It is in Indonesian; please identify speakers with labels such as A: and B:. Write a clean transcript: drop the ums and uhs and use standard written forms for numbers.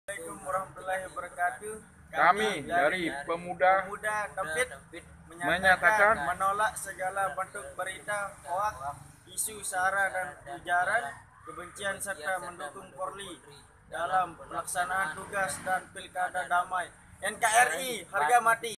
A: Assalamualaikum warahmatullahi wabarakatuh.
B: Kami dari Pemuda
A: Dampit
B: menyatakan
A: menolak segala bentuk berita hoak, isu sara dan ujaran kebencian serta mendukung Polri dalam pelaksanaan tugas dan pilkada damai. NKRI harga mati.